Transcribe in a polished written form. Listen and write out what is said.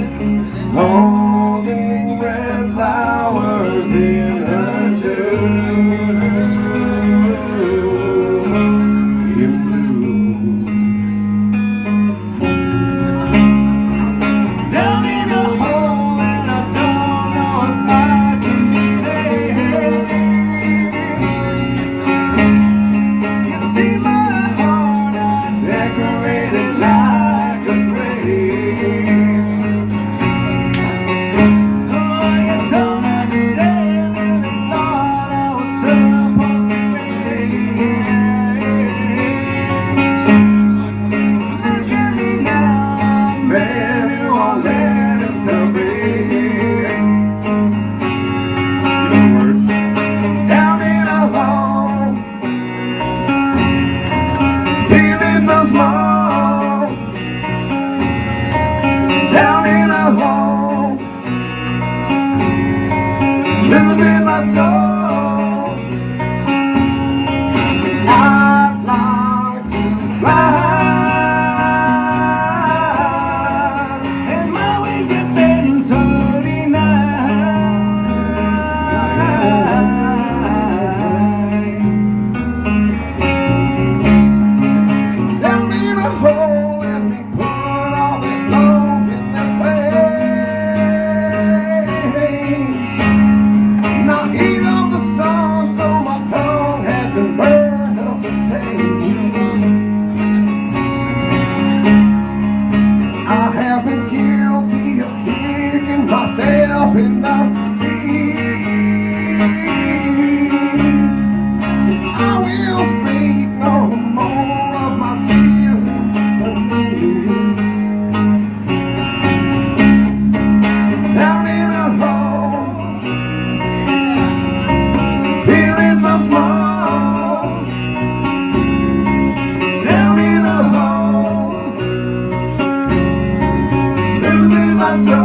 holding red flowers in her dew, in bloom. Down in a hole and I don't know if I can be saved. You see my heart, I decorated like a grave. Small, down in a hole, losing my soul. I'd like to fly, and my wings have been so denied. And we put all the stones in their place. Now eat of the sun, so my tongue has been burned of the taste. I have been guilty of kicking myself in the teeth. I will speak no more of my feelings. Down in a hole, feeling so small. Down in a hole, losing my soul.